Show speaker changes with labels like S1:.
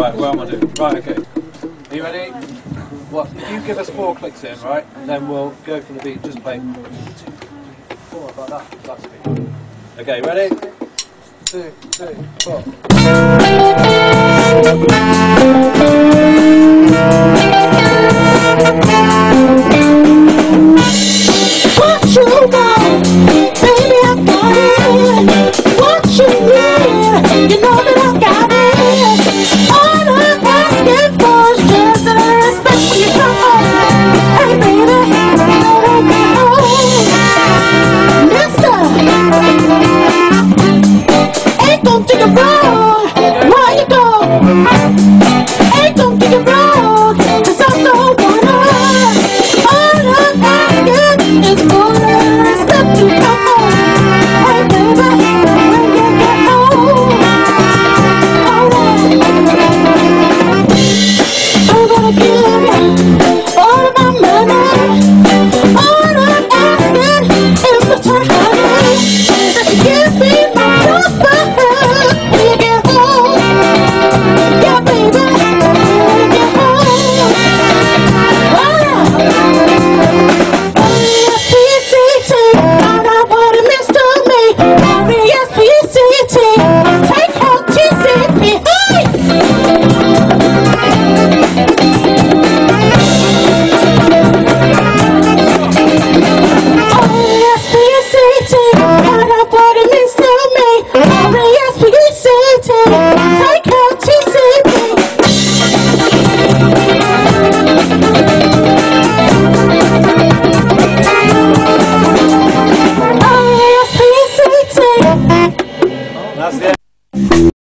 S1: Right, where am I doing? Right, okay. Are you ready? What? If you give us 4 clicks in, right, then we'll go for the beat. Just play 1, 2, 3, 4, like that. That's me. Okay, ready? 1, 2, 3, 4.